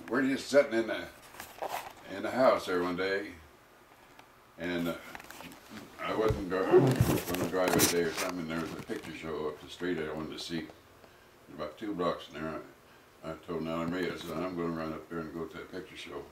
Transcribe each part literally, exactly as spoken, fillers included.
we're just sitting in the in the house there one day, and uh, I wasn't going to drive a day or something. And there was a picture show up the street I wanted to see. About two blocks from there, I, I told Nellie Marie, I said, I'm going to run up there and go to that picture show.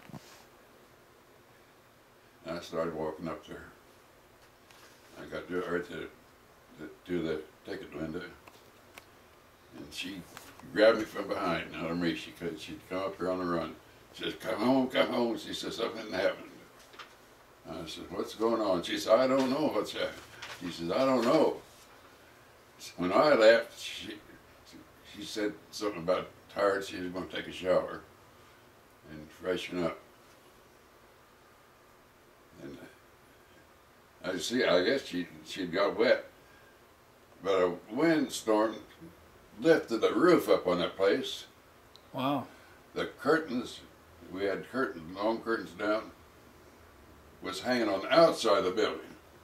And I started walking up there. I got to right to, to, to the ticket window, and she grabbed me from behind. Nellie Marie, she could, she'd come up here on the run. She says, come home, come home. She said, something happened. I said, what's going on? She said, I don't know what's happened. She says, I don't know. When I left, she, she said something about tired. She was going to take a shower and freshen up. And I see, I guess she she'd got wet, but a windstorm lifted the roof up on that place. Wow. The curtains, we had curtains, long curtains down, was hanging on the outside of the building.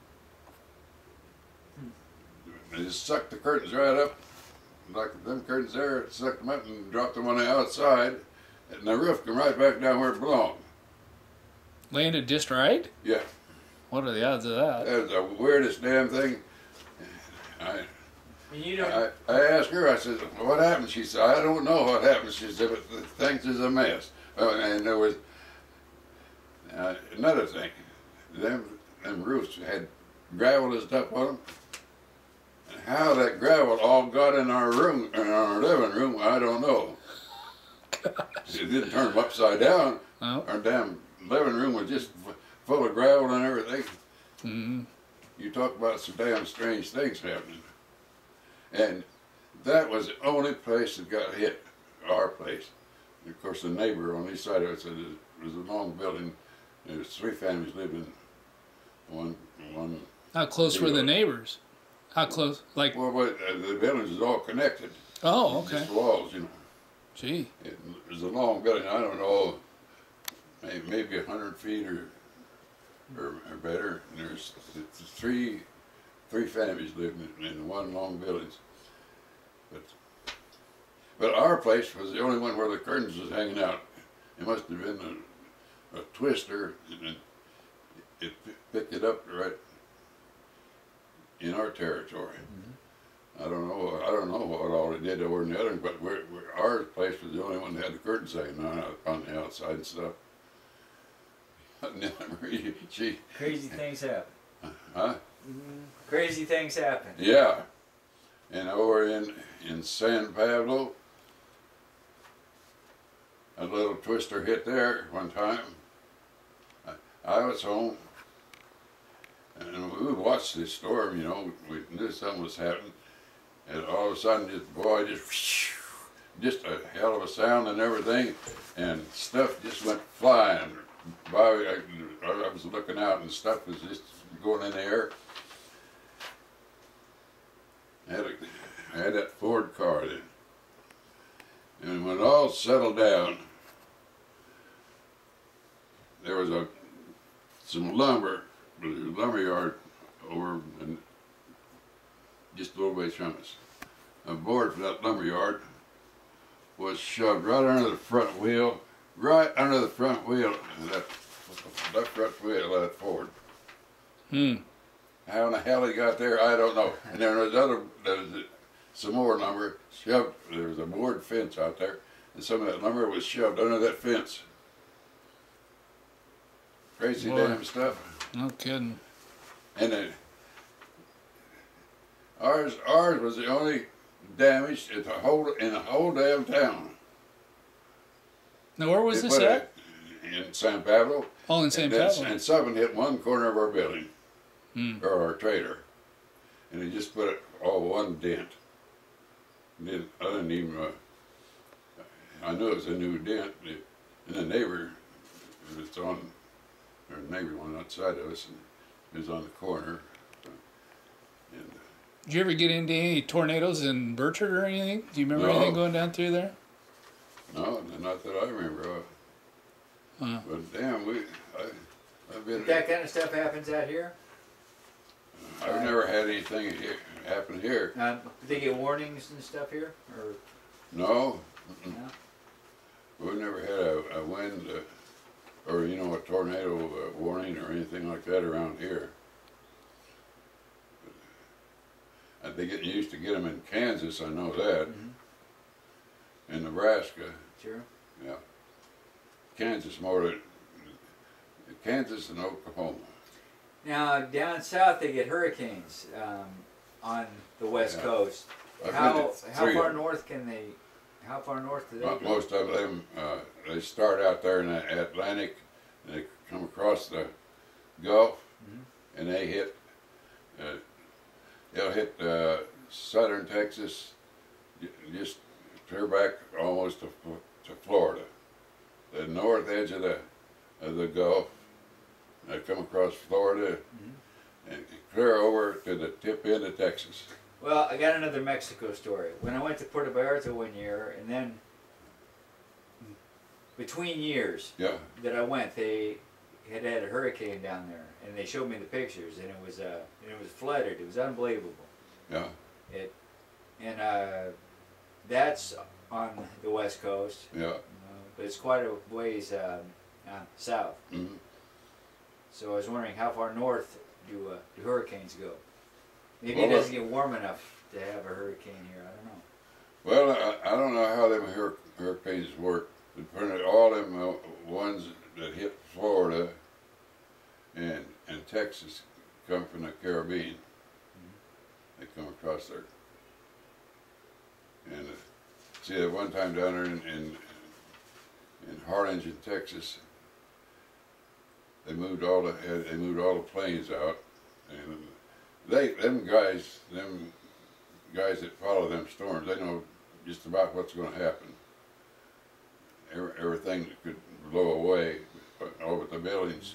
They just sucked the curtains right up, like them curtains there, sucked them up and dropped them on the outside, and the roof came right back down where it belonged. Landed just right? Yeah. What are the odds of that? That was the weirdest damn thing. I, you don't... I, I asked her, I said, what happened? She said, I don't know what happened. She said, but the things is a mess. Oh, and there was uh, another thing. Them, them roofs had gravel and stuff on them. And how that gravel all got in our room, in our living room, I don't know. Gosh. It didn't turn them upside down. Oh. Our damn living room was just full of gravel and everything. Mm-hmm. You talk about some damn strange things happening. And that was the only place that got hit, our place. And of course, the neighbor on each side of it said it was a long building. There was three families lived in one. one How close were the neighbors? How close? Like. Well, but uh, the buildings is all connected. Oh, okay. Just walls, you know. Gee. It was a long building. I don't know, maybe maybe a hundred feet or, or or better. And there's three three families living in, in one long building. But but our place was the only one where the curtains was hanging out. It must have been a, a twister, and it, it picked it up right in our territory. Mm-hmm. I don't know. I don't know what all it did over in the other, but we're, we're, our place was the only one that had the curtains hanging on on the outside and stuff. she, Crazy things happen. Huh? Mm-hmm. Crazy things happen. Yeah. And over in, in San Pablo, a little twister hit there one time. I, I was home, and we would watch this storm, you know, we knew something was happening, and all of a sudden, just, boy, just, just a hell of a sound and everything, and stuff just went flying by. I, I was looking out, and stuff was just going in the air. I had, a, I had that Ford car then. And when it all settled down, there was a some lumber, there was a lumber yard over and just a little ways from us. A board for that lumber yard was shoved right under the front wheel, right under the front wheel of that, that front wheel of that Ford. Hmm. How in the hell he got there, I don't know. And there was other, there was some more lumber shoved. There was a board fence out there, and some of that lumber was shoved under that fence. Crazy Boy. Damn stuff. No kidding. And then ours, ours was the only damage in the whole in the whole damn town. Now, where was They this put at? it in San Pablo. Oh, in San and then- Pablo. And something hit one corner of our building. Hmm. Or our trailer, and he just put it all one dent. And then I didn't even, uh, I knew it was a new dent, and the neighbor was on, or neighbor one outside of us, and he was on the corner. And, uh, Did you ever get into any tornadoes in Bertrand or anything? Do you remember No. anything going down through there? no, not that I remember of. Huh. But damn, we, I, I've been, That kind of stuff happens out here? I've never had anything here, happen here. Um, do they get warnings and stuff here? Or No, no? we we never had a, a wind uh, or, you know, a tornado uh, warning or anything like that around here. I think it used to get them in Kansas, I know that. Mm-hmm. In Nebraska, Sure. yeah. Kansas more than, Kansas and Oklahoma. Now down south they get hurricanes um, on the west Yeah. coast. I've How been to how three far of them. north can they? How far north do they Mo- go? Most of them, uh, they start out there in the Atlantic, and they come across the Gulf, Mhm. and they hit, uh, they'll hit uh, southern Texas, j- just clear back almost to, Fl- to Florida. The north edge of the, of the Gulf, they come across Florida, Mhm. and clear over to the tip end of Texas. Well, I got another Mexico story. When I went to Puerto Vallarta one year, and then between years Yeah, that I went, they had had a hurricane down there, and they showed me the pictures, and it was uh, and it was flooded. It was unbelievable. yeah, It, and uh, that's on the west coast, yeah. uh, but it's quite a ways um, uh, south. Mm-hmm. So I was wondering how far north do uh, do hurricanes go? Maybe Well, it doesn't get warm enough to have a hurricane here. I don't know. Well, I, I don't know how them hur- hurricanes work. Depending all them uh, ones that hit Florida and and Texas come from the Caribbean. Mm-hmm. They come across there. And uh, see, at one time down there in, in in Harlingen, Texas, they moved all the they moved all the planes out, and they them guys them guys that follow them storms, they know just about what's going to happen. Every, everything that could blow away over the buildings.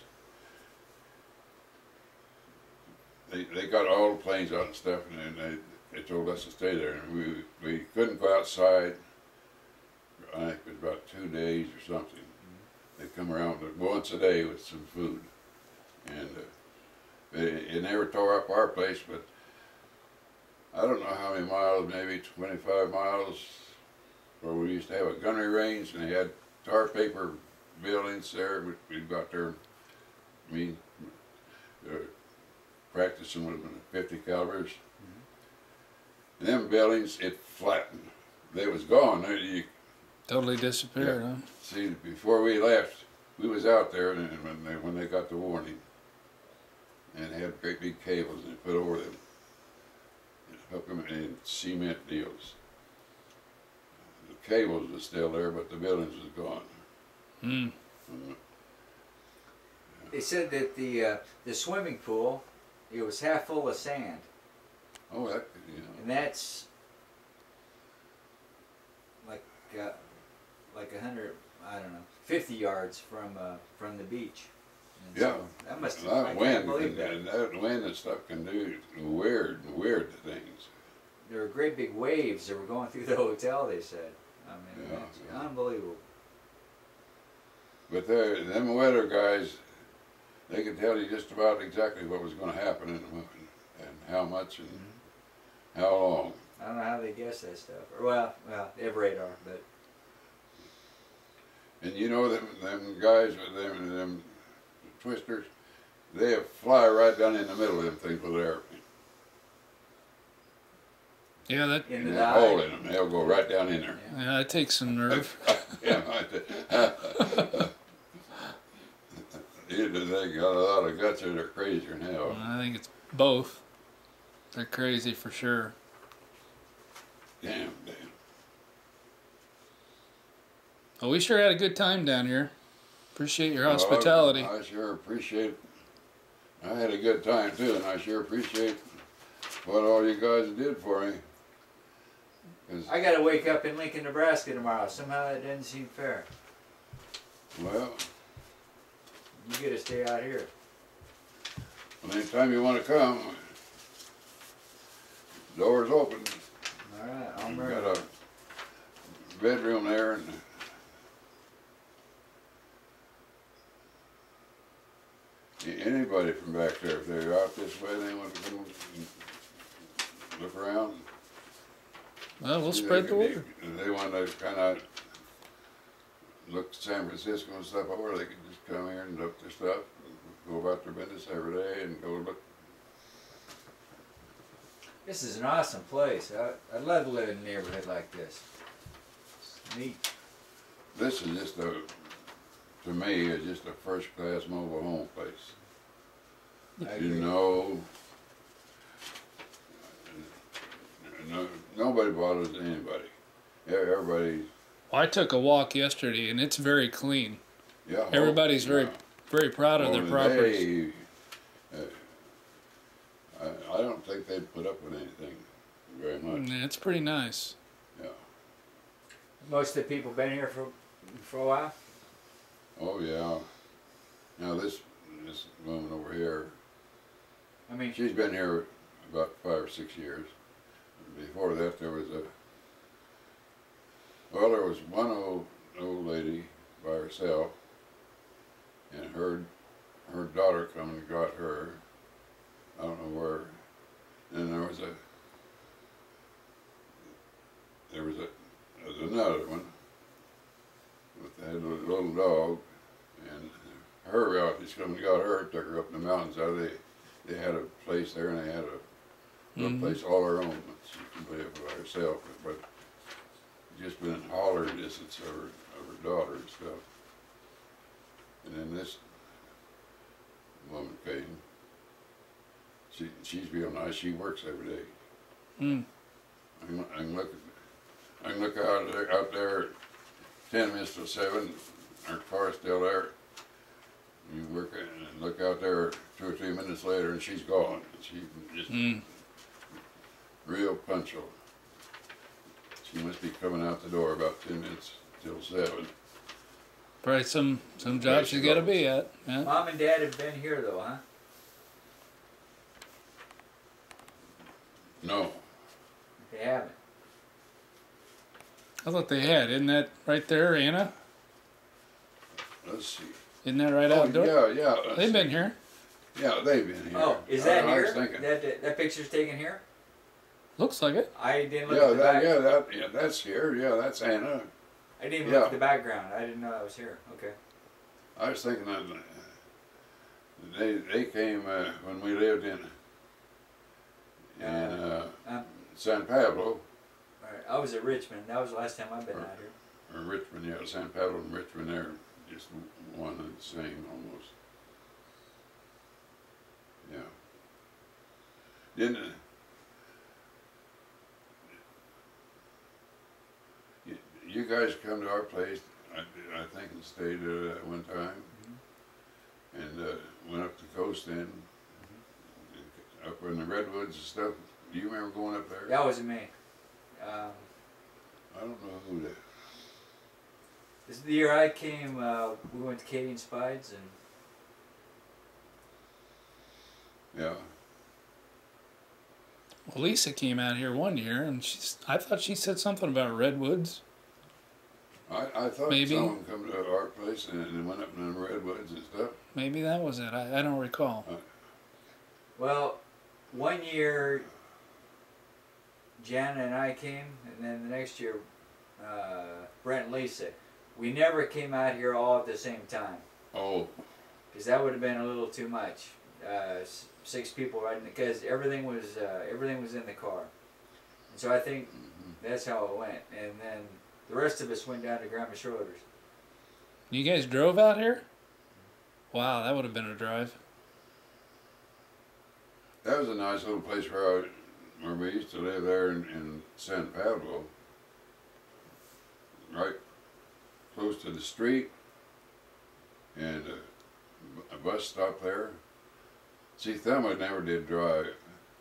They they got all the planes out and stuff, and they they told us to stay there, and we we couldn't go outside. I think it was about two days or something. They come around once a day with some food, and uh, they, it never tore up our place, but I don't know how many miles, maybe twenty-five miles, where we used to have a gunnery range, and they had tar paper buildings there. We- We'd go out there, me, uh, practicing with fifty calibers. And them buildings, it flattened. They was gone. They- You, Totally disappeared, huh? see, before we left, we was out there, and when they, when they got the warning, and they had great big cables, and they put over them, and hook them in cement deals. The cables was still there, but the buildings was gone. Hmm. Uh, They said that the uh, the swimming pool, it was half full of sand, oh, that, you know, and that's like uh, like a hundred, I don't know, fifty yards from uh, from the beach. And Yeah. so that must. I that can't wind, believe and, that. and that wind and stuff can do weird, weird things. There were great big waves that were going through the hotel. They said. I mean, Yeah. it's unbelievable. But they're- them weather guys, they could tell you just about exactly what was going to happen and, and how much and how long. I don't know how they guess that stuff. Or well, well, they have radar, but And you know them them guys with them them twisters, they fly right down in the middle of them things with an airplane. Yeah, that in And the that hole dive. in them, they'll go right down in there. Yeah. yeah, that takes some nerve. Yeah, I- Either they got a lot of guts or they're crazier than hell. I think it's both. They're crazy for sure. Damn, damn. Well, we sure had a good time down here. Appreciate your Well, I- hospitality. I sure appreciate, I had a good time too, and I sure appreciate what all you guys did for me. 'Cause, I got to wake up in Lincoln, Nebraska tomorrow. Somehow that doesn't seem fair. well, You get to stay out here. anytime you want to come, door's open. All right, I'll We've bring got a bedroom there, and a- anybody from back there, if they're out this way, they want to come and look around. Well, we'll See, spread they- the word. They, they want to kind of look at San Francisco and stuff over, they could just come here and look their stuff, and go about their business every day and go look. This is an awesome place. I, I'd love to live in a neighborhood like this. It's neat. This is just a, to me, it's just a first class mobile home place. I You agree. know, no, nobody bothers anybody. Yeah, everybody, Well, I took a walk yesterday, and it's very clean. yeah. Everybody's very, yeah. very proud of their Oh, properties. they, uh, I, I don't think they'd put up with anything very much. Yeah, it's pretty nice. Yeah. Most of the people been here for for a while. Oh yeah. Now this this woman over here, I mean, she's been here about five or six years. Before that, there was a well, there was one old old lady by herself, and her her daughter come and got her. I don't know where. And there was a there was a there was another one with that little, little dog, and her relatives come and got her, took her up in the mountains. Out they they had a place there, and they had a little Mhm. place all her own. That she could live by herself, but just been hollering distance of her of her daughter and stuff. And then this woman came. She she's real nice. She works every day. Mm. I can, I can look at, I can look out there out there ten minutes till seven. Our car's still there. You work it and look out there two or three minutes later, and she's gone. She just Mm. real punctual. She must be coming out the door about ten minutes till seven. Probably some some Right, jobs she's she got to goes. be at. Yeah. Mom and Dad have been here though, huh? No, They haven't. I thought they had. Isn't that right there, Anna? let's see. Isn't that right Oh, outdoor? yeah, yeah. let's They've see. been here. Yeah, they've been here. Oh, is I- that I, here? was thinking. That, that that picture's taken here? Looks like it. I didn't look Yeah, at the that, back. yeah, that, yeah, that's here. Yeah, that's Anna. I didn't even yeah. look at the background. I didn't know I was here. Okay. I was thinking that uh, they they came uh, when we lived in in uh, Um, San Pablo all right. I was at Richmond. That was the last time I've been out here. or Richmond. Yeah, San Pablo and Richmond. They're just one and the same almost. Yeah. Didn't uh, you, you guys come to our place? I, I think and stayed there at one time. And uh, went up the coast then, and up in the redwoods and stuff. Do you remember going up there? That wasn't me. Um, I don't know who that. this is the year I came. Uh, we went to Katie and Spides, and Yeah. Well, Lisa came out here one year, and she's. I thought she said something about redwoods. I, I thought Maybe. someone come to our place and, and went up in the redwoods and stuff. Maybe that was it. I, I don't recall. well, one year Jana and I came, and then the next year uh, Brent and Lisa. We never came out here all at the same time, Oh, because that would have been a little too much. Uh, s- six people riding, because everything was uh, everything was in the car, and so I think mhm. that's how it went. And then the rest of us went down to Grandma Schroeder's. You guys drove out here? Wow, that would have been a drive. That was a nice little place where I, where we used to live there in, in San Pablo. Right close to the street, and a, a bus stop there. See, Thelma never did drive,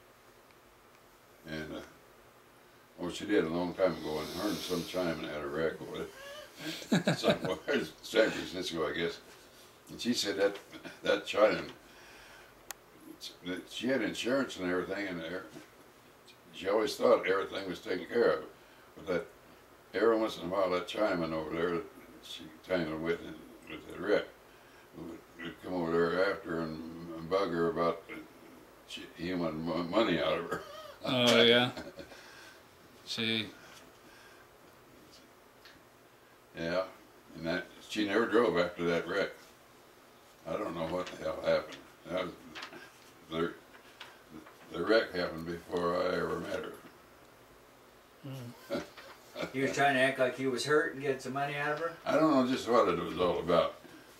and uh, well, she did a long time ago, and her and some Chinaman had a wreck with it. Somewhere, San Francisco, I guess. And she said that that Chinaman, that she had insurance and everything, and there, she always thought everything was taken care of. But that every once in a while, that Chinaman over there, that she tangled with with the wreck, would, would come over there after her and, and bug her about the, she, he wanted mo- money out of her. Oh yeah. See, Yeah, and that she never drove after that wreck. I don't know what the hell happened. That was, the, the wreck happened before I ever met her. Mm. He was trying to act like he was hurt and get some money out of her? I don't know just what it was all about.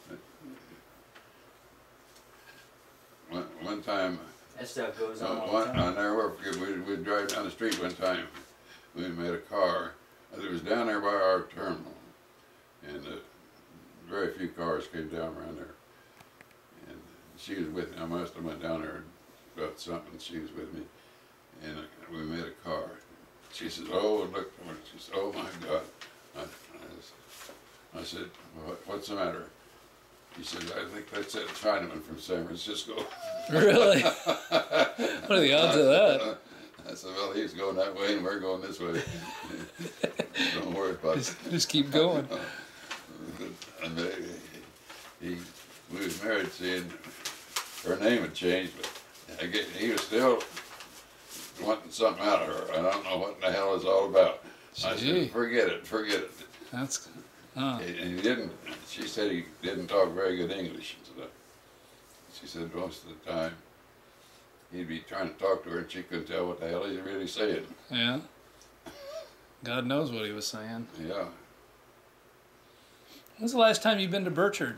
One, one time, That stuff goes uh, on all one, the time. I never forget, we, we'd drive down the street one time. We made a car. It was down there by our terminal. And uh, very few cars came down around there. And she was with me. I must have went down there and got something. She was with me. And uh, we made a car. She says, oh, look, she says, oh my God. I, I, I said, what, what's the matter? He said, I think that's that Chinaman from San Francisco. Really? What are the odds of that? I said, well, he's going that way and we're going this way. Don't worry about Just, it. just keep going. And they, he, we was married, seeing her name had changed, but I get, he was still wanting something out of her. I don't know what the hell it's all about. I Gee. said, forget it, forget it. That's, oh, And he didn't, she said he didn't talk very good English. So she said most of the time he'd be trying to talk to her and she couldn't tell what the hell he was really saying. yeah. God knows what he was saying. Yeah. When's the last time you've been to Burchard?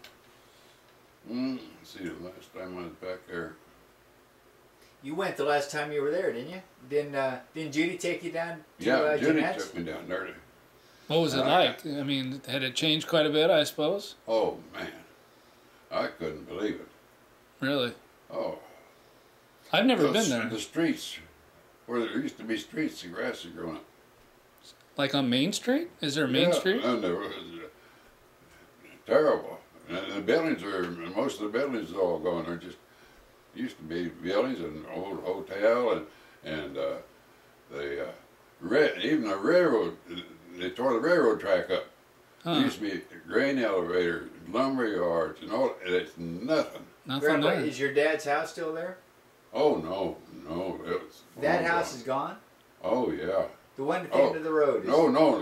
Mm, see, the last time I was back there, You went the last time you were there, didn't you? Didn't uh, didn't Judy take you down to yeah, uh, Judy Jeanette's? took me down there. To, What was it Uh, like? I mean, had it changed quite a bit, I suppose? oh man, I couldn't believe it. Really? Oh, I've never those- been there. The streets, where there used to be streets, the grass had grown up. Like on Main Street? Is there a Main Yeah, Street? and there was uh, terrible. And the buildings are, most of the buildings are all gone. They're just, used to be buildings and an old hotel and, and uh, the, uh, ra- even the railroad, they tore the railroad track up. There Huh. used to be grain elevators, lumber yards, and all, it's nothing. Nothing Grandpa, there. is your dad's house still there? Oh, no, no, it was. That long house gone. is gone? Oh, yeah. The one at the end Oh, of the road? Is, No, no,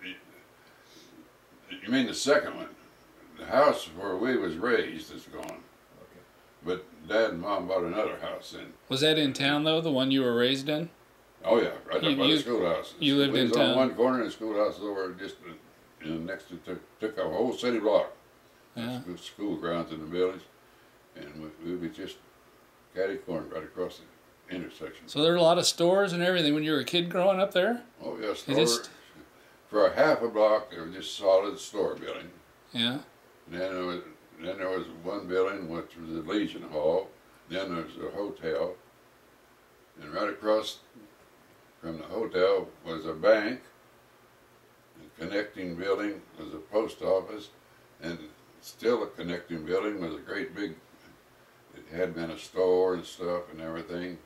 you mean the second one. The house where we was raised is gone. Okay. But Dad and Mom bought another house in. Was that in town, though, the one you were raised in? Oh yeah, right You- up by you- the schoolhouse. you lived we in was town? on one corner and the schoolhouse was over just uh, you know, next to took, took a whole city block. Yeah. School, school grounds in the village, and we, we would just catty corner right across the intersection. So there were a lot of stores and everything when you were a kid growing up there? Oh yeah, It store. just- For a half a block, there was just solid store building. Yeah. And then there was then there was one building which was the Legion Hall. Then there was a hotel, and right across from the hotel was a bank. The connecting building was a post office, and still a connecting building was a great big. It had been a store and stuff and everything.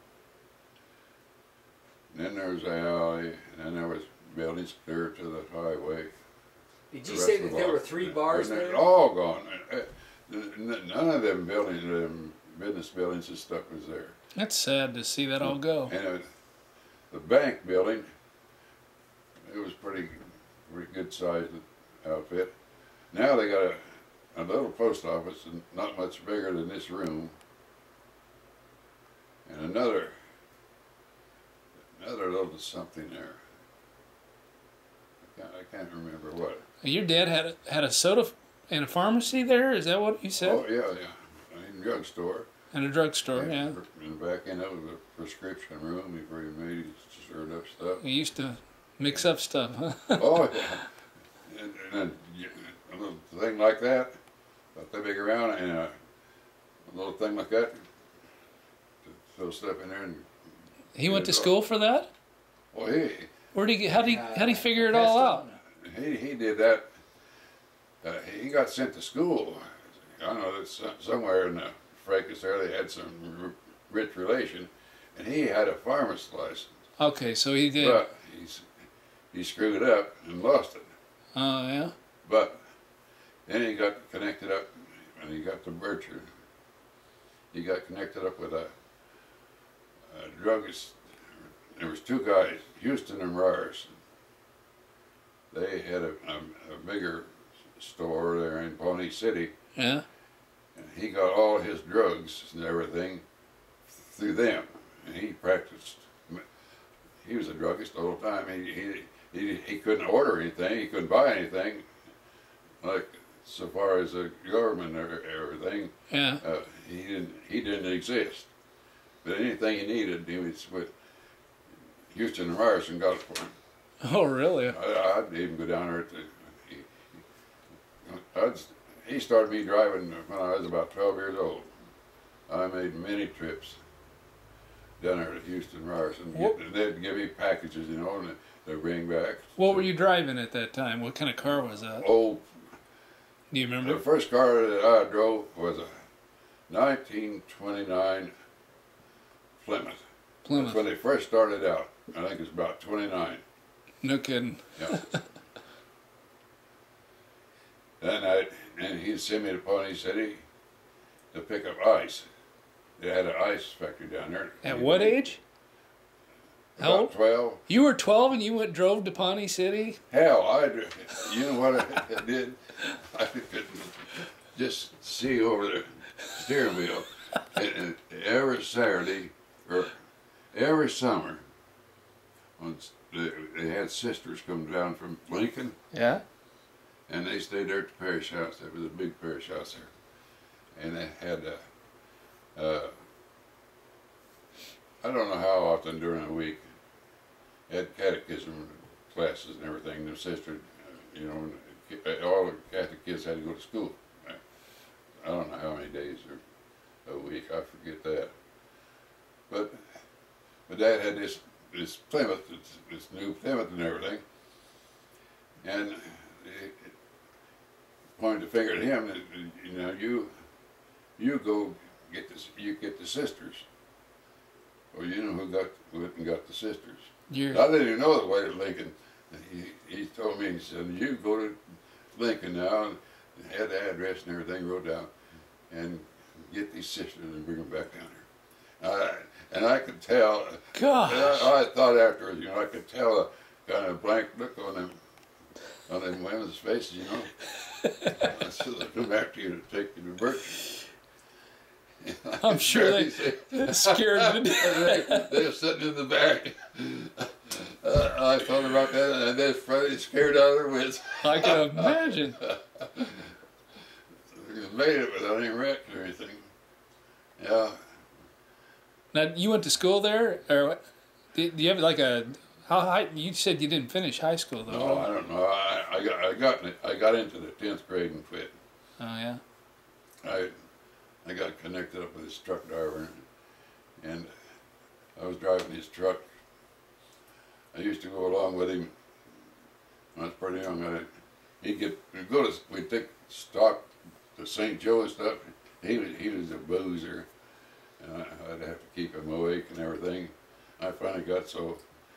And then there was an alley, and then there was buildings clear to the highway. Did The you rest say of that the there were block. three bars And they're there? all gone. Uh, uh, n- None of them buildings, them business buildings and stuff was there. That's sad to see that all go. And it, the bank building, it was pretty, pretty good sized outfit. Now they got a, a little post office, and not much bigger than this room, and another, another little something there. I can't, I can't remember what. Your dad had a, had a soda f- and a pharmacy there? Is that what you said? Oh yeah, yeah, in the drugstore. And a drugstore, yeah. And back in it was a prescription room before he made his stirred up stuff. We used to mix up stuff, huh? Oh yeah, and, and then you- a little thing like that, about that big around, and a, a little thing like that, to throw stuff in there. And He went to school for that? well, he Where did he? How did he? How did he figure it Passed all on. out? he he did that. Uh, he got sent to school. I don't know that some- somewhere in the fracas there they had some r- rich relation, and he had a pharmacist license, Okay, so he did. but he's he screwed up and lost it. Oh yeah. But then he got connected up, and he got to Burchard. He got connected up with a, a druggist. There was two guys, Houston and Ryerson. They had a, a, a bigger store there in Pawnee City. Yeah. And he got all his drugs and everything through them. And he practiced. He was a druggist all the time. He, he, he, he couldn't order anything. He couldn't buy anything. Like, so far as the government or everything, Yeah. uh, he didn't he didn't exist. But anything he needed, he was with Houston and Ryerson got it for him. Oh, really? I, I'd even go down there to. He, I'd, he started me driving when I was about twelve years old. I made many trips down there to Houston, Ryerson. What- Get, they'd give me packages, you know, and they'd bring back. What were you driving at that time? What kind of car was that? Oh, Do you the remember? first car that I drove was a nineteen twenty-nine Plymouth. Plymouth. That's when they first started out. I think it was about twenty-nine. No kidding. Yeah. That night, and he'd send me to Pawnee City to pick up ice. They had an ice factory down there. At what age? How About old? twelve. You were twelve and you went drove to Pawnee City? Hell, I, you know what I did? I could just see over the steering wheel. And, and every Saturday, or every summer, when they, they had sisters come down from Lincoln, Yeah. and they stayed there at the parish house. There was a big parish house there. And they had, uh, uh, I don't know how often during the week, had catechism classes and everything. The sister, uh, you know, all the Catholic kids had to go to school. I don't know how many days or a week, I forget that. But my dad had this this Plymouth, this, this new Plymouth and everything, and it, it pointed the finger at him. And, you know, you you go get this, you get the sisters. Well, you know who got went and got the sisters. You're, I didn't even know the way to Lincoln. He, he told me, he said, you go to Lincoln now, and had the address and everything wrote down, and get these sisters and bring them back down here. Uh, and I could tell, gosh. I, I thought afterwards, you know, I could tell a kind of blank look on them, on them women's faces, you know. I said, I'll come back to you to take you to Berkshire. I'm sure they scared to death. they, they were sitting in the back. Uh, I thought about that, and they're probably scared out of their wits. I can imagine. They made it without any wreck or anything. Yeah. Now, you went to school there? Or what? Do do you have like a, how high, you said you didn't finish high school though. No, I don't know. I, I got I got in- I got into the tenth grade and quit. Oh, yeah? I I got connected up with this truck driver, and I was driving his truck. I used to go along with him when I was pretty young. I, he'd get we'd go to we'd take stock to Saint Joe and stuff. He was he was a boozer, and I, I'd have to keep him awake and everything. I finally got so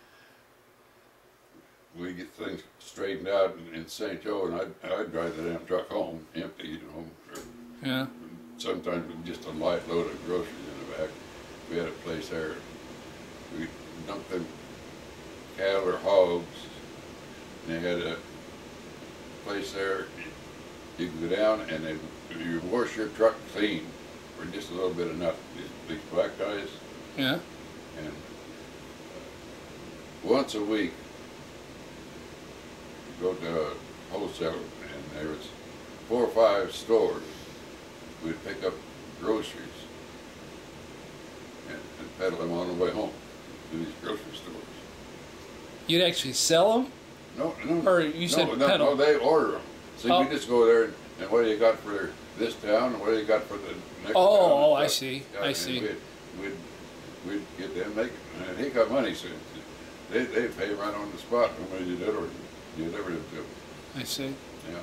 we get things straightened out in, in Saint Joe, and I'd I'd drive the damn truck home empty, you know. Or, Yeah. sometimes with just a light load of groceries in the back. We had a place there. We dumped them cattle or hogs, and they had a place there. You could go down and they you wash your truck clean for just a little bit of nothing. These, these black guys, Yeah. and once a week, you go to a wholesaler, and there was four or five stores. We'd pick up groceries and, and peddle them on the way home to these grocery stores. You'd actually sell them? No, no, Or you said no, no, peddle. no, they order them. So Oh. we just go there and, and what do you got for this town, and what do you got for the next Oh, town? and oh, I stuff. see, Yeah, I and see. We'd, we'd, we'd get them make it, and he got money, so they they pay right on the spot when you deliver you deliver them to them. I see. Yeah.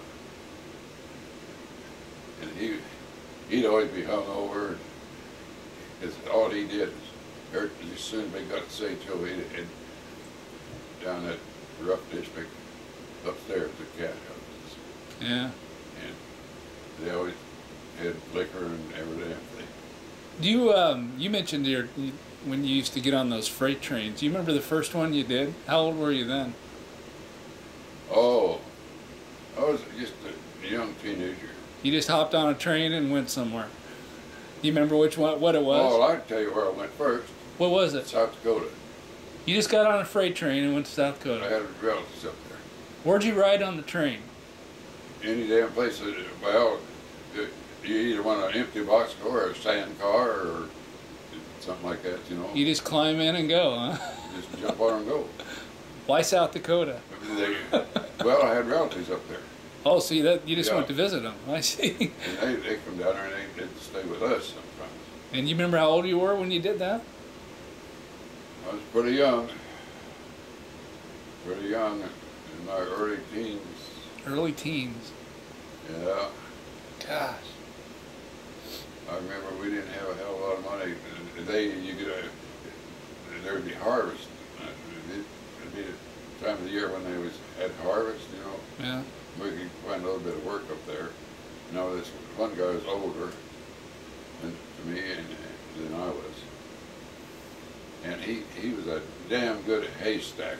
And he, he'd always be hung over. Cause all he did is, er, as soon as they got to Saint Joe, he'd head down that rough district upstairs to cat houses. Yeah. And they always had liquor and every damn thing. Do you, um, you mentioned your, when you used to get on those freight trains. Do you remember the first one you did? How old were you then? Oh, I was just, a, you young teenager. You just hopped on a train and went somewhere. Do you remember which one, what it was? Oh, I can tell you where I went first. What was it? South Dakota. You just got on a freight train and went to South I Dakota. had relatives up there. Where'd you ride on the train? Any damn place. That, well, you either want an empty box car or a sand car or something like that, you know. You just climb in and go, huh? Just jump on and go. Why South Dakota? They, well, I had relatives up there. Oh, see, that you just Yeah. went to visit them. I see. And they, they come down there and they, they stay with us sometimes. And you remember how old you were when you did that? I was pretty young. Pretty young in my early teens. Early teens. Yeah. Gosh. I remember we didn't have a hell of a lot of money. They, you could, uh, there would be harvest. Uh, It would be the time of the year when they was had harvest, you know. Yeah. We could find a little bit of work up there. Now this one guy was older than to me and than I was, and he he was a damn good hay stacker.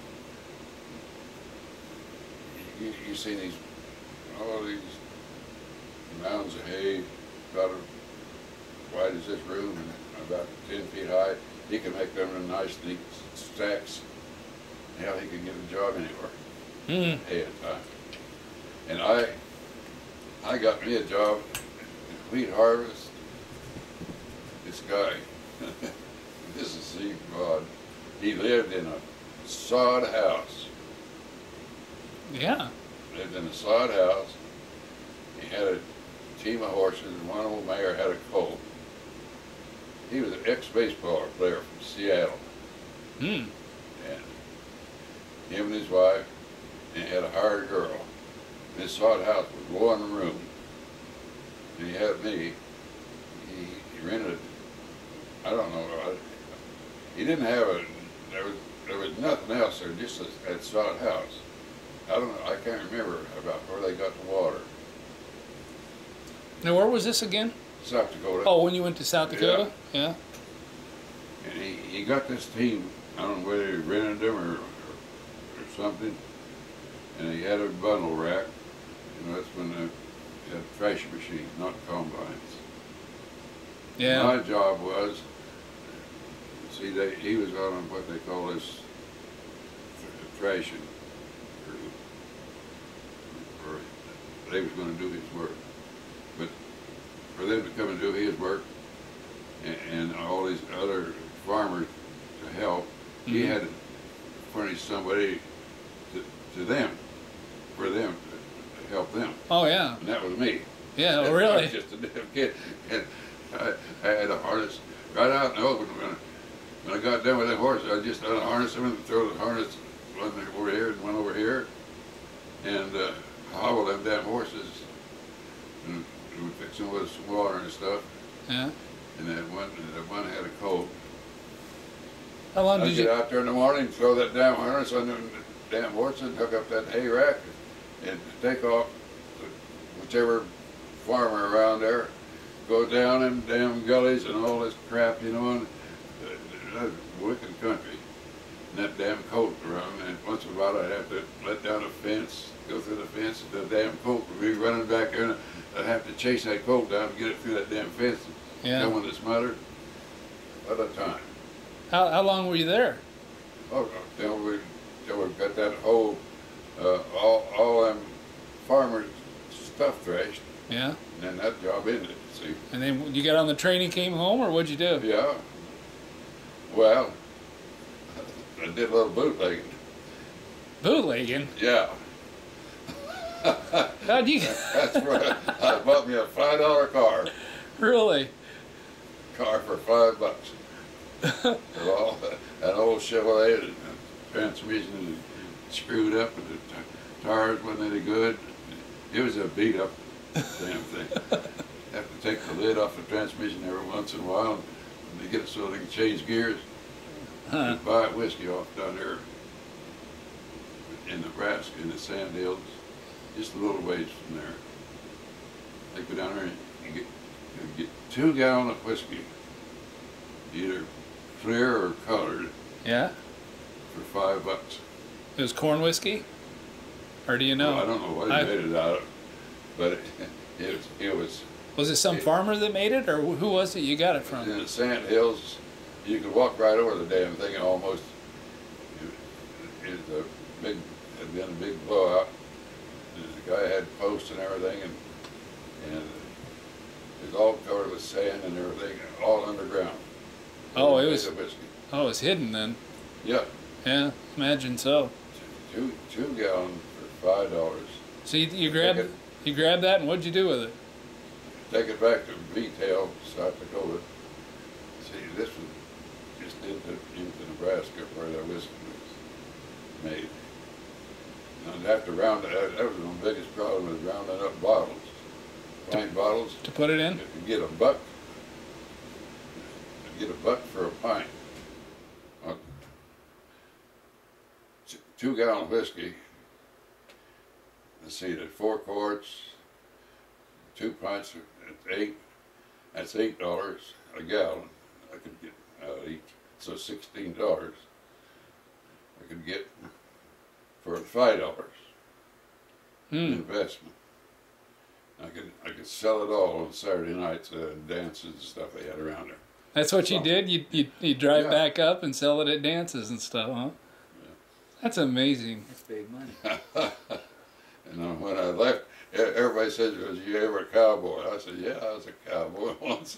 You you see these all these mounds of hay about as wide as this room and about ten feet high. He can make them in nice neat stacks. Hell, he could get a job anywhere. Hmm. Hay at a time. And I, I got me a job in wheat harvest. This guy, this is Steve God, he lived in a sod house. Yeah. Lived in a sod house. He had a team of horses and one old mare had a colt. He was an ex-baseball player from Seattle. Hmm. And him and his wife, and he had a hired girl. This sod house was one room, and he had me. He, he rented. I don't know. I, he didn't have a. There was there was nothing else there. Just a, that sod house. I don't know. I can't remember about where they got the water. Now, where was this again? South Dakota. Oh, when you went to South Dakota? Yeah. And he, he got this team. I don't know whether he rented them or, or, or something. And he had a bundle rack. You know, that's when they had thrashing machines, not combines. Yeah. My job was, see, they, he was on what they call this th- thrashing crew, or they was going to do his work. But for them to come and do his work, and, and all these other farmers to help, mm-hmm. he had to furnish somebody to, to them, for them, to, to help them. Oh, yeah. And that was me. Yeah, I really? was just a damn kid. And I, I had a harness right out in the open. When I, when I got done with that horse, I just unharnessed him and throw the harness one over here and one over here, and uh, hobble them damn horses, and we fix them with some water and stuff. Yeah. And that one, that one had a colt. How long I'd did get you... out there in the morning, throw that damn harness on the damn horse and hook up that hay rack and take off to whichever farmer around there, go down in damn gullies and all this crap, you know, and uh, that's wicked country. And that damn colt around, and once in a while I'd have to let down a fence, go through the fence, and the damn colt would be running back there, and I'd have to chase that colt down to get it through that damn fence. Yeah. And when it's smothered, what a time. How, how long were you there? Oh, till we, till we got that whole, uh, all, all them farmers' stuff thrashed, Yeah. and then that job ended, see. And then you got on the train and came home, or what'd you do? Yeah. Well, I did a little bootlegging. Bootlegging? Yeah. How'd you... That's where I, I bought me a five dollar car. Really? Car for five bucks. With all, an old Chevrolet, and the transmission screwed up, and the t- tires wasn't any good. It was a beat up damn thing. Have to take the lid off the transmission every once in a while, and they get it so they can change gears. Huh. And buy whiskey off down there in Nebraska, in the sand hills, just a little ways from there. They go down there and you get, you get two gallon of whiskey, either clear or colored, Yeah? for five bucks. It was corn whiskey? Or do you know? Well, I don't know what he I- made it out of. but it, it was it was Was it some It- farmer that made it, or who was it you got it in from? the sand hills. You could walk right over the damn thing almost. It, it was a big, had been a big blowout. The guy had posts and everything, and and it was all covered with sand and everything, all underground. Oh, it was. Made of whiskey. Oh, it was hidden then. Yeah, Yeah, imagine so. two two gallons for five dollars. So you, you grabbed it. you grabbed that, and what'd you do with it? Take it back to V-Tail, South Dakota. See, this was just into, into Nebraska where that whiskey was made. And I'd have to round it, that was the biggest problem, was rounding up bottles. Pint bottles, To put it in? if you get a buck, you get a buck for a pint. Well, t- two gallon whiskey, let's see, there's four quarts, two pints, that's eight, that's eight dollars a gallon I could get out of each, so sixteen dollars I could get for five dollars Hmm. investment. I could I could sell it all on Saturday nights uh, dances and stuff they had around there. That's what you So- did. You you you drive Yeah. back up and sell it at dances and stuff, huh? Yeah. That's amazing. That's big money. And then when I left, e- everybody said, "Was you ever a cowboy?" I said, "Yeah, I was a cowboy once."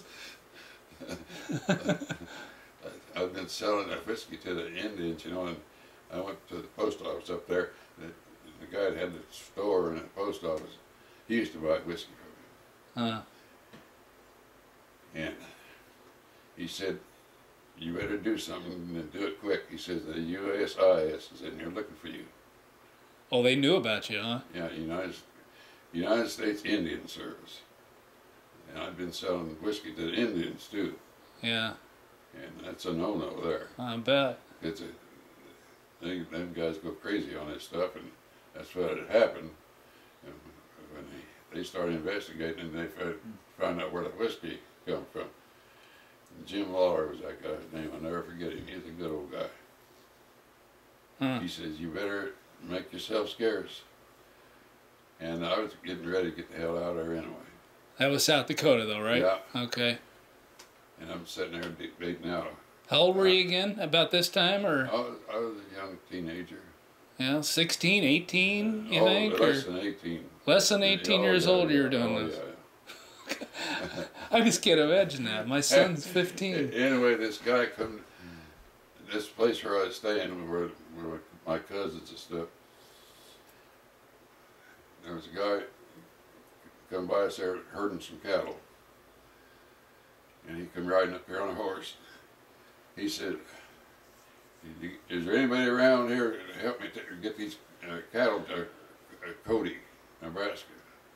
I've been selling that whiskey to the Indians, you know, and I went to the post office up there. The, the guy that had the store in the post office, he used to buy whiskey from me. Huh. And he said, "You better do something and do it quick." He says, "The U S I S is in here looking for you." Oh, they knew about you, huh? Yeah, United, United States Indian Service. And I've been selling whiskey to the Indians too. Yeah, And that's a no-no there. I bet. It's a, they, them guys go crazy on this stuff, and that's what had happened. And when they, they started investigating, and they found, found out where the whiskey come from. And Jim Lawler was that guy's name. I'll never forget him. He's a good old guy. Huh. He says, "You better make yourself scarce." And I was getting ready to get the hell out of there anyway. That was South Dakota, though, right? Yeah. Okay. And I'm sitting there debating out. How old were you again? About this time, or I was, I was a young teenager. yeah, sixteen, eighteen, you oh, think, less or than eighteen. less than eighteen Oh, years yeah, old? You were yeah. doing oh, this. Yeah. I just can't imagine that. My son's fifteen. Anyway, this guy come, this place where I was staying, where, where my cousins and stuff, there was a guy come by us there herding some cattle. And he come riding up here on a horse. He said, "Is there anybody around here to help me t- get these uh, cattle to uh, Cody, Nebraska?"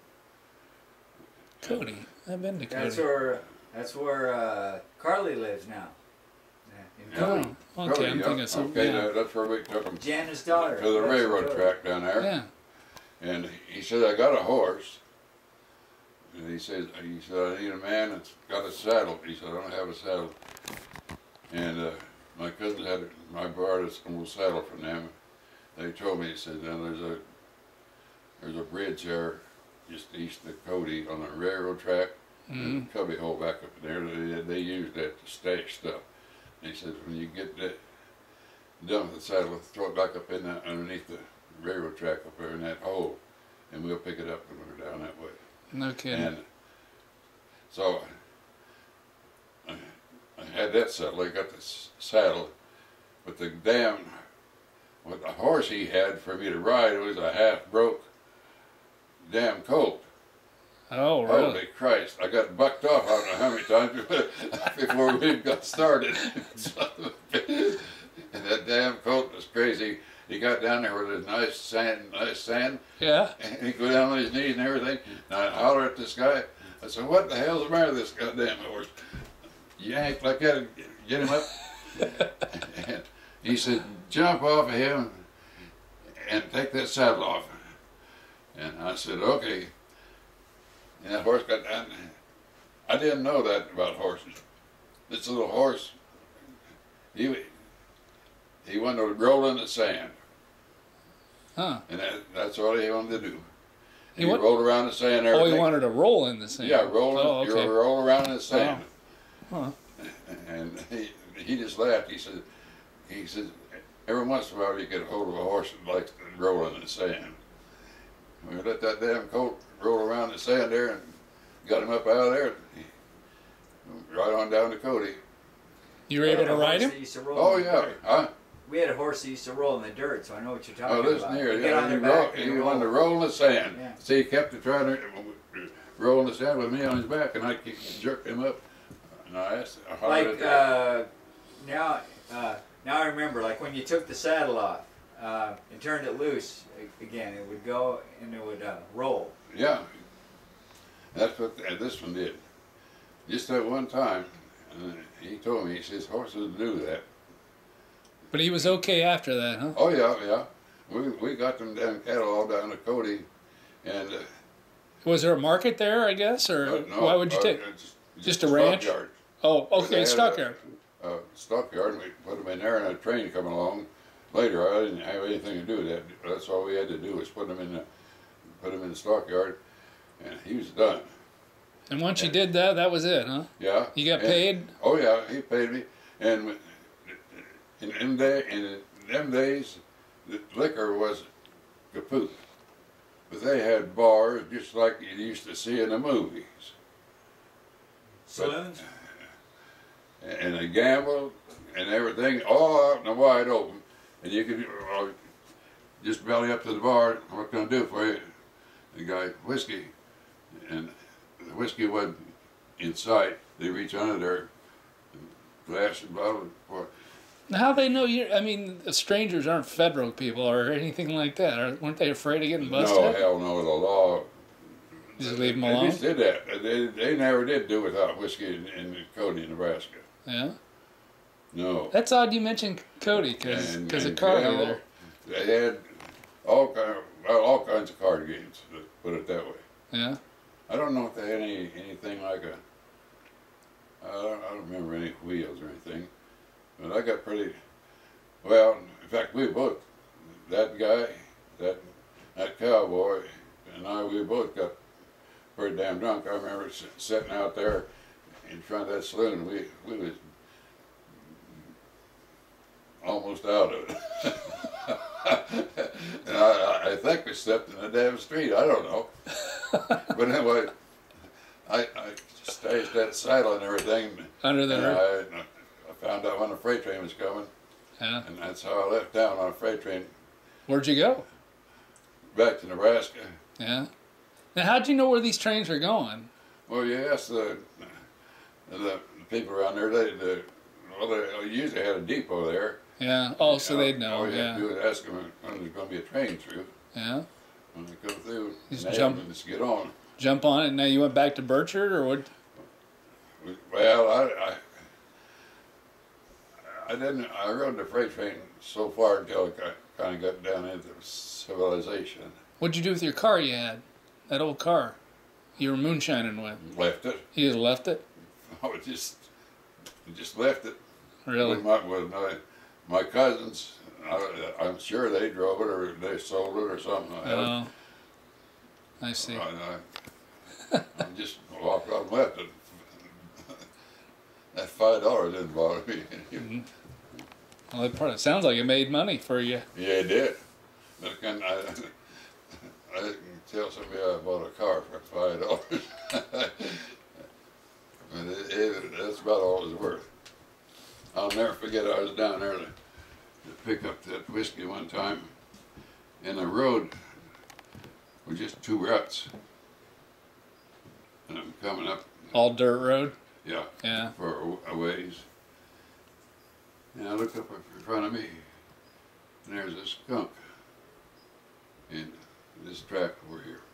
Cody. I've been to Cody. That's where that's where uh, Carly lives now. Yeah, in Cody. Oh, okay. Cody, I'm yeah. thinking some. Okay, Yeah. that- that's where we took him Janice's daughter. to the That's railroad Cody. track down there. Yeah. And he said, "I got a horse." And he says, he said, "I need a man that's got a saddle." He said, "I don't have a saddle." And uh, my cousin had, I borrowed a little saddle from them. They told me, he said, "Now there's a, there's a bridge there just east of Cody on the railroad track. Mm-hmm. There's a cubby hole back up in there. They, they used that to stash stuff." And he says, "When you get that done with the saddle, throw it back up in that, underneath the railroad track up there in that hole, and we'll pick it up when we're down that way." No kidding. And so I, I had that saddle. I got this saddle, but the damn, what the horse he had for me to ride was a half broke damn colt. Oh, really? Holy Christ! I got bucked off. I don't know how many times before we got started. And that damn colt was crazy. He got down there with his nice sand, nice sand, Yeah. and he'd go down on his knees and everything. And I'd holler at this guy. I said, "What the hell's the matter with this goddamn horse? You act like that, get him up." And he said, "Jump off of him and take that saddle off." And I said, "Okay." And that horse got down. I didn't know that about horses. This little horse, he he wanted to roll in the sand. Huh. And that, that's all he wanted to do. He, He wa- rolled around the sand and Oh, everything. he wanted to roll in the sand. Yeah, roll, Oh, okay. you roll around in the sand. Huh. And he, he just laughed. He said, he said, every once in a while you get a hold of a horse that likes to roll in the sand. We let that damn colt roll around in the sand there and got him up out of there. He, right on down to Cody. You were We able had to a ride horse him? that used to roll Oh in the yeah, dirt. huh? We had a horse that used to roll in the dirt, so I know what you're talking Oh, listen about. here, You get yeah, on he, their roll, back and he you wanted to roll. roll in the sand. Yeah. See, he kept trying to roll in the sand with me on his back, and I keep jerking him up. And I asked, I hollered Like at that. uh, now, uh, now I remember. Like when you took the saddle off uh, and turned it loose a- again, it would go and it would uh, roll. Yeah, that's what th- this one did. Just that one time, and he told me, he says, horses do that. But he was okay after that, huh? Oh yeah, yeah. We we got them damn cattle all down to Cody, and uh, Was there a market there, I guess? Or uh, no, why would you uh, take? uh, just, just a ranch? stockyard. Oh, They okay, had stockyard. A, a stockyard. And we put them in there, and a train come along. Later, I didn't have anything to do with that. That's all we had to do was put them in the put them in the stockyard, and he was done. And once you did that, that was it, huh? Yeah. You got and- paid? Oh yeah, he paid me, and in them day in them days, the liquor was kaput. But they had bars just like you used to see in the movies, Saloons? and they gambled and everything all out in the wide open, and you could uh, just belly up to the bar. What can I do for you? The guy whiskey, and the whiskey wasn't in sight. They reach under there, glass and bottle for. Now, how they know you? I mean, the strangers aren't federal people or anything like that. Are, weren't they afraid of getting busted? No, hell no, the law. Just leave them They alone? just did that. They, they never did do without whiskey in, in Cody, Nebraska. Yeah. No. That's odd you mentioned Cody, because And- of and Carly jail, there. They had all kind of, well, all kinds of card games. Let's put it that way. Yeah. I don't know if they had any anything like a. I don't, I don't remember any wheels or anything, but I got pretty. Well, in fact, we both, that guy, that that cowboy, and I, we both got pretty damn drunk. I remember s- sitting out there in front of that saloon. We we was almost out of it. And I, I think we stepped in the damn street. I don't know. But anyway, I, I staged that saddle and everything. Under the And roof. I, I found out when the freight train was coming, Yeah. and that's how I left town on a freight train Where'd you go? back to Nebraska. Yeah. Now, how'd you know where these trains were going? Well, you asked the the, the people around there. They, the, well, they usually had a depot there. Yeah. Oh, so they'd know. All you had Yeah. to do was ask them when there's going to be a train through. Yeah. When they come through, Just nail jump- them and just get on. Jump on it. Now you went back to Burchard, or what? Well, I, I, I didn't. I rode the freight train so far until I kind of got down into civilization. What'd you do with your car you had? That old car you were moonshining with? Left it. You just left it? I just, just left it. Really? With my, with my, my cousins, I, I'm sure they drove it or they sold it or something. I, Oh. I see. I, I, I just walked off and left it. That five dollars didn't bother me. Mm-hmm. Well, it probably sounds like it made money for you. Yeah, it did. But can I, I didn't tell somebody I bought a car for five dollars. But it, it, that's about all it was worth. I'll never forget. I was down there to, to pick up that whiskey one time, and the road was just two ruts, and I'm coming up. All dirt road? Yeah. Yeah. For a, a ways. And I looked up in front of me, and there's a skunk in this track over here.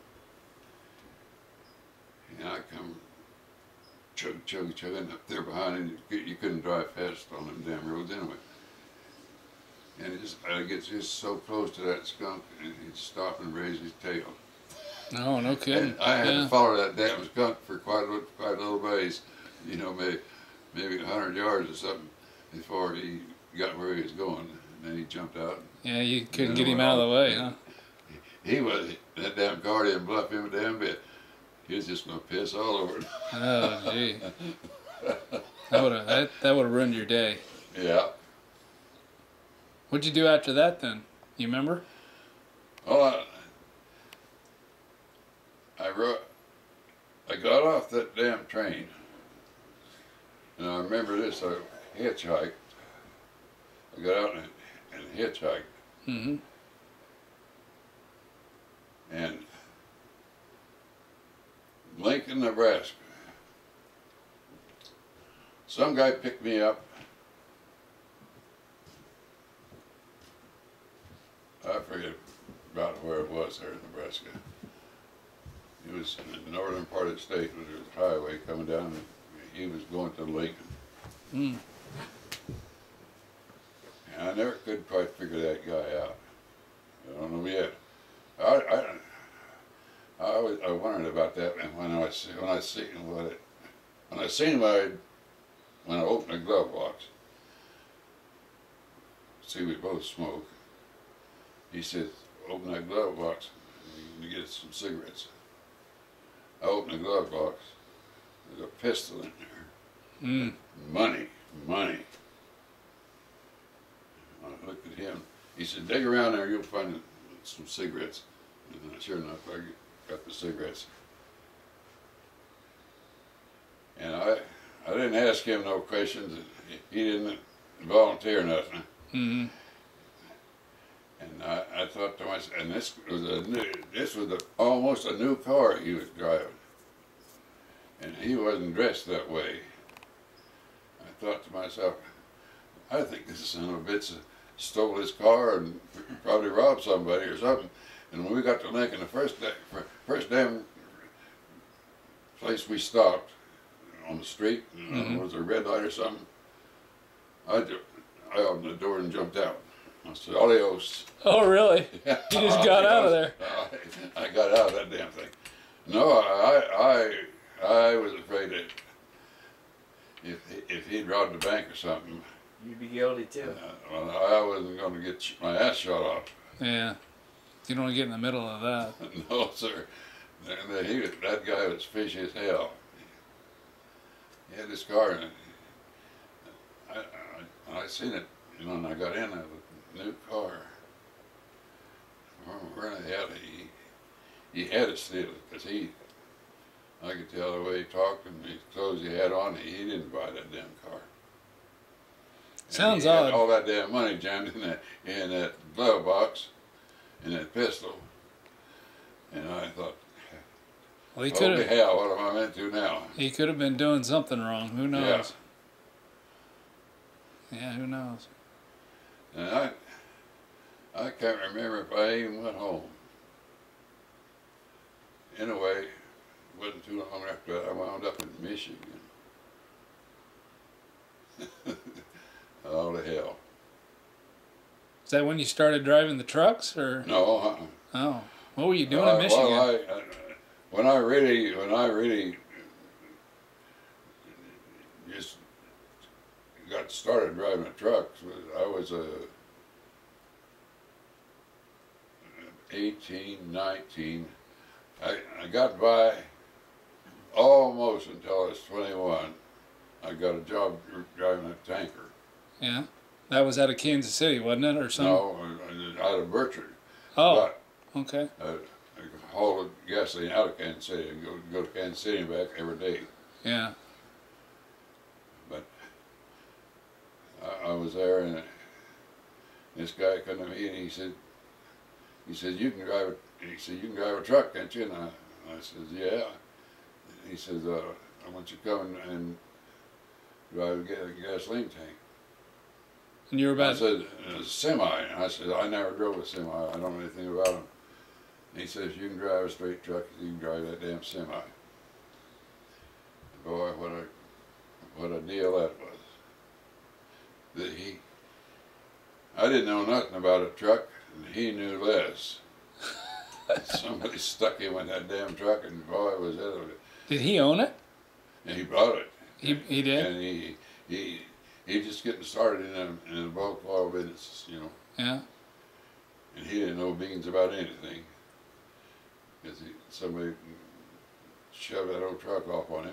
And I come chug, chug, chugging up there behind, and you, you couldn't drive fast on them damn roads anyway. And it just, I get just so close to that skunk, and he'd stop and raise his tail. No, no kidding. And I had Yeah. to follow that damn skunk for quite a little, quite a little ways, you know, maybe maybe a hundred yards or something before he got where he was going. And then he jumped out. Yeah, you couldn't And get then him went out of the on. way, huh? He was that damn car didn't bluff him a damn bit. He was just gonna piss all over it. Oh, gee. That would have that, that would have ruined your day. Yeah. What'd you do after that then? You remember? Well, I, I wrote, I got off that damn train, and I remember this. I hitchhiked. I got out and, and hitchhiked, Mm-hmm. and Lincoln, Nebraska. Some guy picked me up. I forget about where it was there in Nebraska. It was in the northern part of the state where there was a highway coming down, and he was going to Lincoln. Mm. And I never could quite figure that guy out. I don't know yet. I, I, I, always, I wondered about that, and when I see, when I seen what it, when I seen what I, when I opened the glove box, see we both smoke. He said, "Open that glove box, you can get some cigarettes." I opened the glove box. There's a pistol in there. Mm. Money, money. I looked at him. He said, "Dig around there, you'll find some cigarettes." And sure enough, I got the cigarettes. And I, I didn't ask him no questions. He didn't volunteer nothing. Mm-hmm. And I, I thought to myself, and this was a new, this was a, almost a new car he was driving. And he wasn't dressed that way. I thought to myself, I think this son of a bitch stole his car and probably robbed somebody or something. And when we got to Lincoln, the first day, first damn place we stopped on the street, Mm-hmm. was a red light or something, I, ju- I opened the door and jumped out. I said, "Adios." Oh, really? You just got out of there. I, I got out of that damn thing. No, I, I, I was afraid that if if he'd robbed the bank or something, You'd be guilty too. uh, well, I wasn't going to get sh- my ass shot off. Yeah. You don't want to get in the middle of that. No, sir. And then he, was- that guy was fishy as hell. He had this car, and I, I, I seen it, you know, and I got in a new car. Where the hell he, he had to steal it, because he, I could tell the way he talked and the clothes he had on, he didn't buy that damn car. And Sounds he had odd. all that damn money jammed in that, in that glove box, in that pistol. And I thought, Well, he holy could have. hell, what am I meant to now? He could have been doing something wrong. Who knows? Yeah. Yeah. Who knows? And I, I can't remember if I even went home. Anyway, it wasn't too long after that I wound up in Michigan. All the hell. Is that when you started driving the trucks, or? No, uh-uh. Oh, what were you doing Uh, in Michigan? Well, I, I, when I really, when I really just got started driving a truck, I was a eighteen, nineteen. I, I got by almost until I was twenty-one. I got a job driving a tanker. Yeah, that was out of Kansas City, wasn't it, or something? No, out of Bertrand. Oh, But, okay. uh, I hauled gasoline out of Kansas City and go, go to Kansas City and back every day. Yeah. But I, I was there, and this guy come to me and he said, he said, "You can drive a," he said, "You can drive a truck, can't you?" And I, I said, "Yeah." He says, uh, "I want you to come and, and drive a ga- gasoline tank." And you were I about. said, "A semi." And I said, "I never drove a semi. I don't know anything about them." And he says, "You can drive a straight truck. You can drive that damn semi." Boy, what a what a deal that was. That he, I didn't know nothing about a truck, and he knew less. Somebody stuck him in that damn truck, and boy, was it! Did he own it? And he bought it. He he did. And he he he just getting started in a in the bulk oil business, you know. Yeah. And he didn't know beans about anything. because somebody shoved that old truck off on him.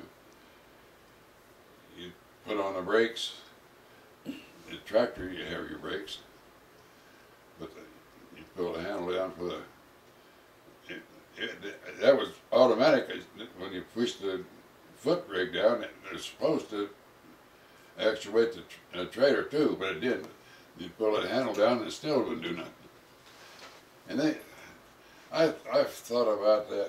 You put on the brakes. The tractor, you have your brakes, but the, you pull the handle down for the. It, it, that was automatic. When you push the foot brake down, it, they're supposed to actuate the, tr the trailer too, but it didn't. You pull that handle down, and it still wouldn't do nothing. And they, I, I've thought about that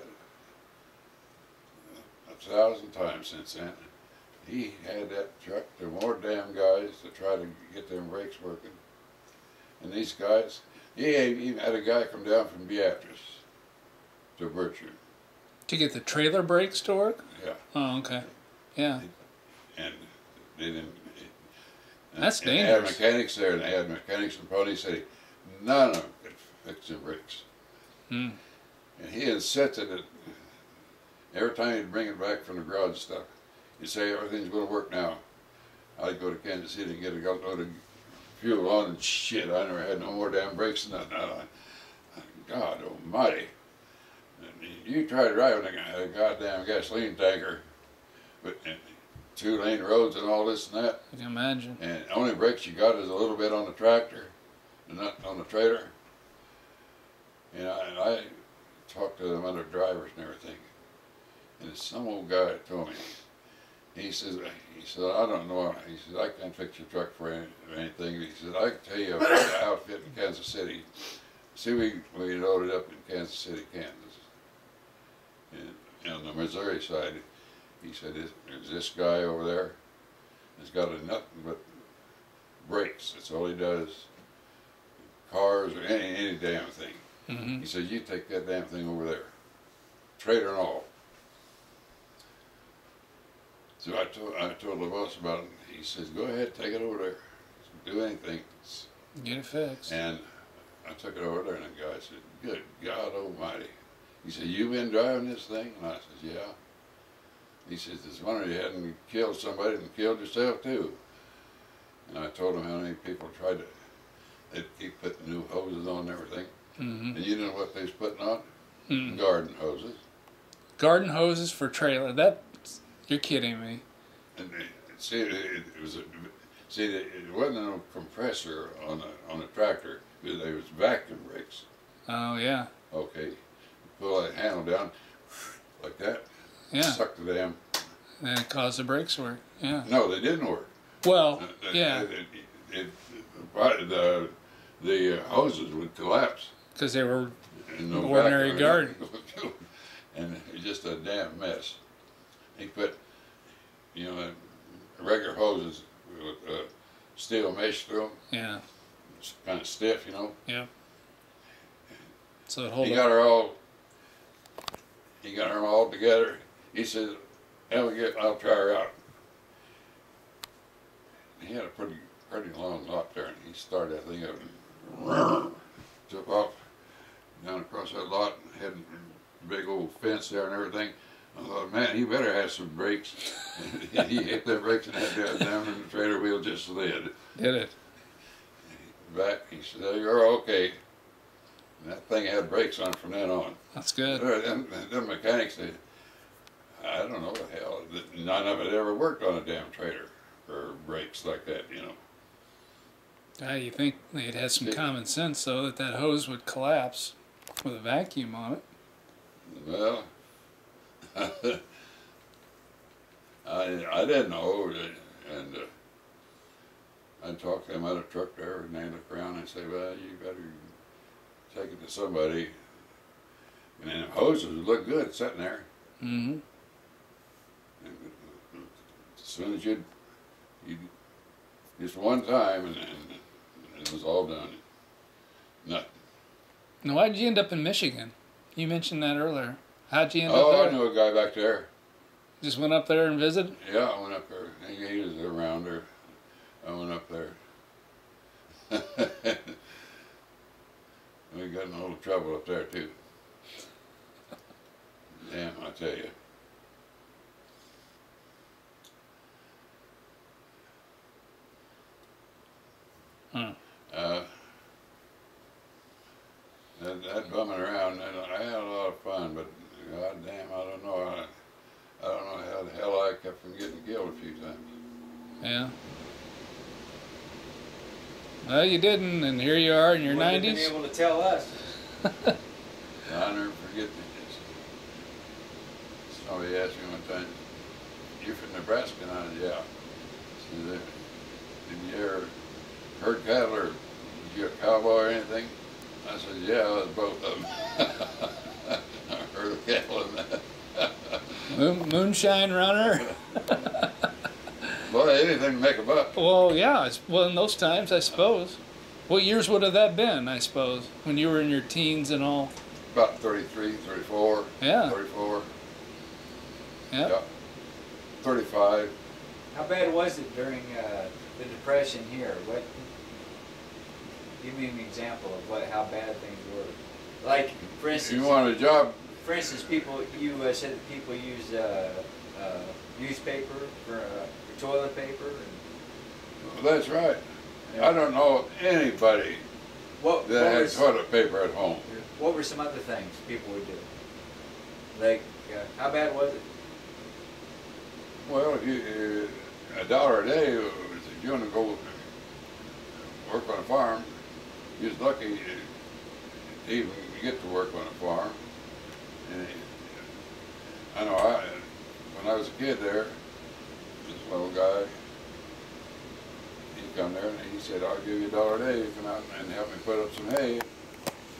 a thousand times since then. He had that truck to more damn guys to try to get them brakes working. And these guys, he even had a guy come down from Beatrice to Berkshire. To get the trailer brakes to work? Yeah. Oh, okay. Yeah. And they didn't. And, That's and dangerous. they had mechanics there, and they had mechanics and Pony City. None of them could fix the brakes. Hmm. And he insisted that every time he'd bring it back from the garage stuff, he'd say everything's going to work now. I'd go to Kansas City and get a load of fuel on and shit. I never had no more damn brakes than that. I, God almighty. And you try driving a, a goddamn gasoline tanker, but and two lane roads and all this and that. I can imagine. And the only brakes you got is a little bit on the tractor and not on the trailer. And I, and I talked to them other drivers and everything. And some old guy told me, he says, he said, I don't know, he said, I can't fix your truck for any, anything. He said, I can tell you about an outfit in Kansas City. See, we, we loaded up in Kansas City, Kansas. And on the Missouri side, he said, there's this guy over there that's got a nothing but brakes. That's all he does. Cars or any, any damn thing. Mm-hmm. He said, you take that damn thing over there. Trailer and all. So I told, I told the boss about it. He says, go ahead, take it over there. Do anything. Get it fixed. And I took it over there, and the guy said, good God almighty. He said, you been driving this thing? And I said, yeah. He says, it's wonder you hadn't killed somebody and killed yourself too. And I told him how many people tried to, they'd keep putting new hoses on and everything. Mm-hmm. And you know what they was putting on? Mm. Garden hoses. Garden hoses for trailer. That, you're kidding me. And they, see, it, it was a, see, it wasn't a compressor on a on a tractor. It was vacuum brakes. Oh, yeah. Okay, pull that handle down like that. Yeah. Suck the damn. And it caused the brakes to work. Yeah. No, they didn't work. Well, Uh, yeah. It, it, it, it, the the hoses would collapse. Because they were in no ordinary vacuum. garden. And it was just a damn mess. He put, you know, regular hoses with uh, steel mesh through them. Yeah. It's kind of stiff, you know. Yeah. So it hold He up. got her all. He got her all together. He said, "I'll get. I'll try her out." He had a pretty, pretty long lot there, and he started that thing up and took off down across that lot and had a big old fence there and everything. I thought, man, he better have some brakes. And he hit the brakes and had that down in the trailer wheel just slid. Did it? Back, he said, oh, you're okay. And that thing had brakes on from then on. That's good. Them, them mechanics, they, I don't know what the hell, none of it ever worked on a damn trailer or brakes like that, you know. Ah, you think they'd had some common sense, though, that that hose would collapse with a vacuum on it. Well, I I didn't know, and uh, I talked to them other truck driver, and they look around and say, well, you better take it to somebody. And then the hoses would look good sitting there. Mm-hmm. And as soon as you'd, you'd just one time, and, and it was all done. Nothing. Now, why'd you end up in Michigan? You mentioned that earlier. How'd you end Oh, up there? I knew a guy back there. Just went up there and visited? Yeah, I went up there. He, he was around there. I went up there. We got in a little trouble up there, too. Damn, I tell you. Huh. Uh, that, that bumming around, and I had a lot of fun, but from getting killed a few times. Yeah. Well, you didn't, and here you are in your Wouldn't have nineties. been able to tell us. I'll never forget this. Somebody asked me one time, "You from Nebraska?" And I said, "Yeah." She said, "Did you ever herd cattle, or you a cowboy or anything?" I said, "Yeah, I was both of them." I heard of cattle and that. Moon, moonshine runner. Boy, anything to make a buck. Well, yeah. It's, well, in those times, I suppose. What years would have that been? I suppose when you were in your teens and all. About thirty-three, thirty-four, Yeah. thirty-four, Yeah. yeah, thirty-five. How bad was it during uh, the Depression here? What? Give me an example of what how bad things were. Like, for instance, You want a job? for instance, people you uh, said that people use uh, uh, newspaper for, uh, for toilet paper. And, Well, that's right. I don't know anybody what, that what, had was, toilet paper at home. what were some other things people would do? Like, uh, how bad was it? Well, if you, uh, a dollar a day, if you want to go work on a farm, you was lucky to even get to work on a farm. And I know I, when I was a kid there, this little guy, he come there and he said, "I'll give you a dollar a day, you come out and help me put up some hay."